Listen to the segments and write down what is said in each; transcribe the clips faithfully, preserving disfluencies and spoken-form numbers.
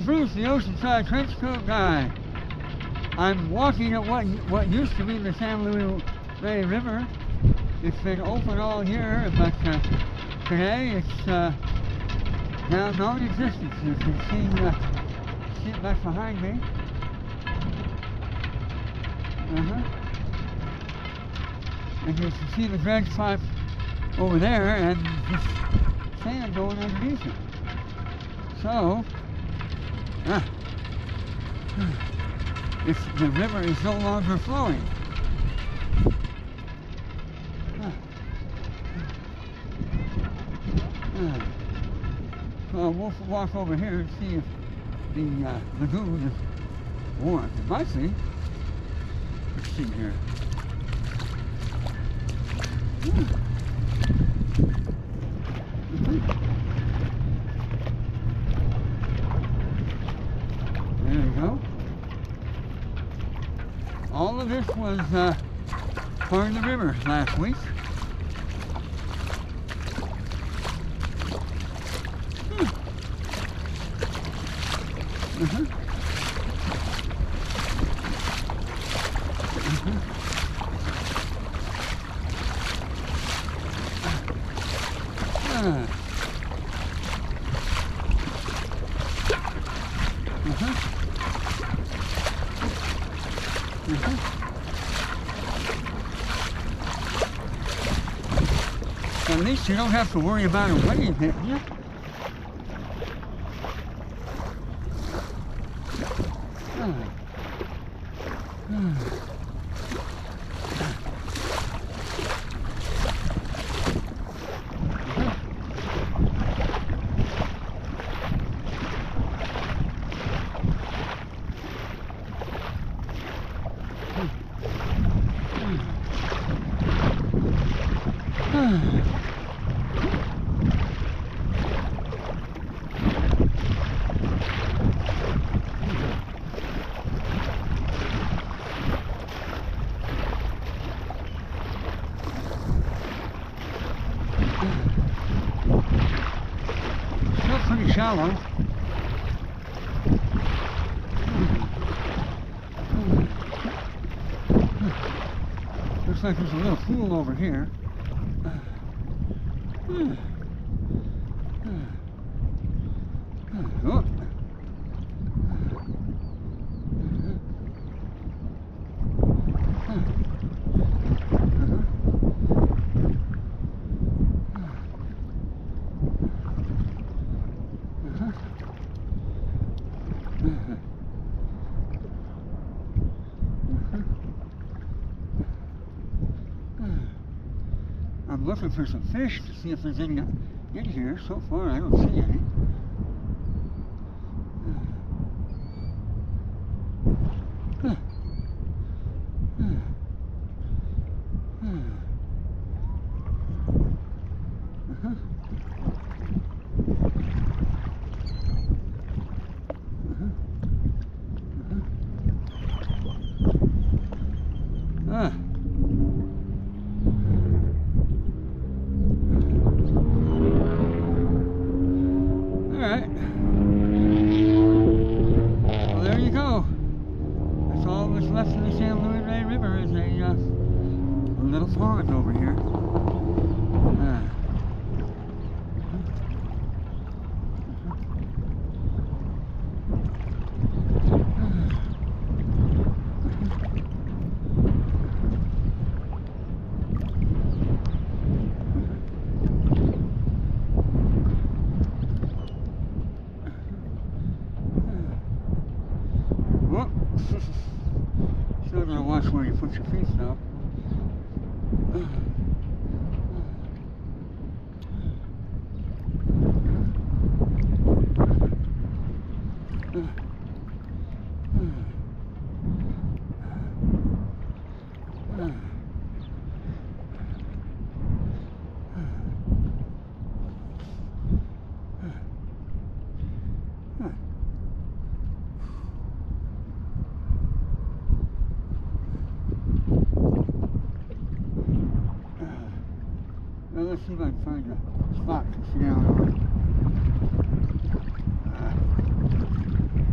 Bruce, the Oceanside Trench Coat Guy. I'm walking at what what used to be the San Luis Rey River. It's been open all year, but uh, today it's uh, now non-existent. You can see, uh, see it back behind me. Uh-huh. And you can see the dredge pipe over there and just sand going underneath it. So, ah, it's, the river is no longer flowing. Ah, ah. So we'll walk over here and see if the uh, lagoon is warm. It might be. Let's see here. Mm. There you go. All of this was uh, part of the river last week. Hmm. Uh-huh. Uh-huh. Ah. Uh-huh. Uh-huh. At least you don't have to worry about a wave hitting you. Ah. Ah. Still pretty shallow. Looks like there's a little pool over here. Oh. I'm looking for some fish to see if there's any in here. So far, I don't see any. Huh. Huh. Huh. Uh-huh. Uh-huh. Uh-huh. Ah. Alright. Well, there you go. That's all that's left of the San Luis Rey River is a, uh, a little pond over here. Uh. Still gotta watch where you put your feet though. Well, let's see if I can find a spot to sit down on. Uh,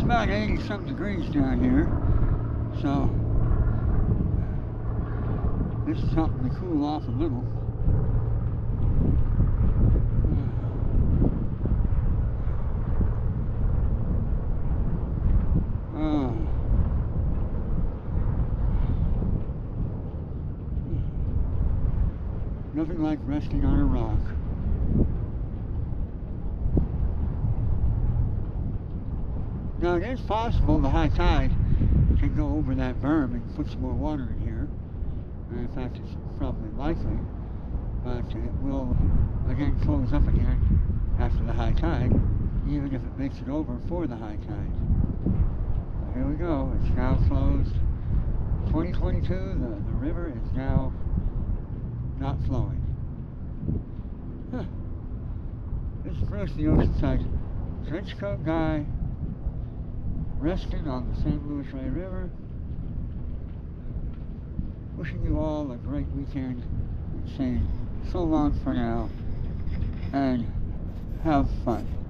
about eighty something degrees down here, so this is something to cool off a little. Oh. Nothing like resting on a rock. Now it is possible the high tide can go over that berm and put some more water in here. In fact, it's probably likely, but it will again close up again after the high tide, even if it makes it over for the high tide. So here we go. It's now closed. twenty twenty-two. The the river is now not flowing. Huh. This is Bruce, the Oceanside trench coat guy, resting on the Saint Luis Rey River. Wishing you all a great weekend and saying so long for now and have fun.